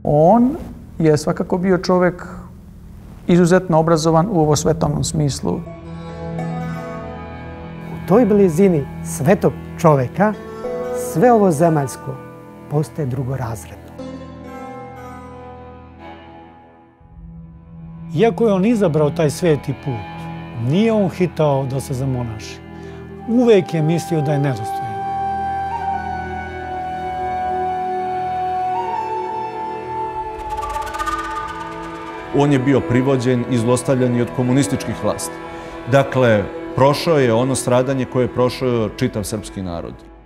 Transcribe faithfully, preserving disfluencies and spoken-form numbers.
On je svakako bio čovjek izuzetno obrazovan u ovo svetovnom smislu. U toj blizini svetog čovjeka sve ovo zemaljsko postaje drugorazredno. Iako je on izabrao taj sveti put, nije on hitao da se zamonaši. Uvek je mislio da je nedostojan. On je bio privođen i zlostavljan i od komunističkih vlasti. Dakle, prošao je ono stradanje koje je prošao čitav srpski narod.